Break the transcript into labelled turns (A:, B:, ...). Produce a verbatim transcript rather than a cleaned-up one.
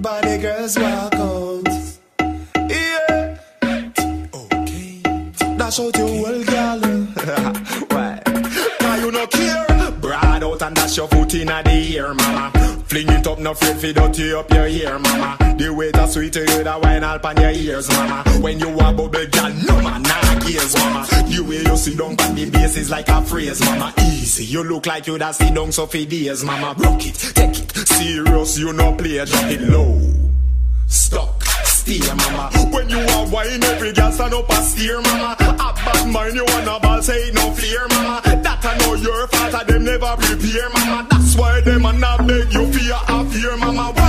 A: body girls walk out. Yeah. Okay. Dash out your whole girl. Why? Cause you no care. Broad out and dash your foot in the air, mama. Fling it up, no afraid fi dirty up your ear, mama. The way that sweet to you, that wine all on your ears, mama. When you a bubble, girl, no man, nah gears, mama. The way you sit down on the bass is like a phrase, mama. Easy, you look like you da sit down so for days, mama. Rock it, take it, serious, you no play, drop it low. Stuck, steer, mama. When you a wine, every girl stand up and steer, mama. A bad mind, you wanna ball, say no fear, mama. That I know your fault, them never prepare, mama. That's why them a not beg you fear, a fear, mama.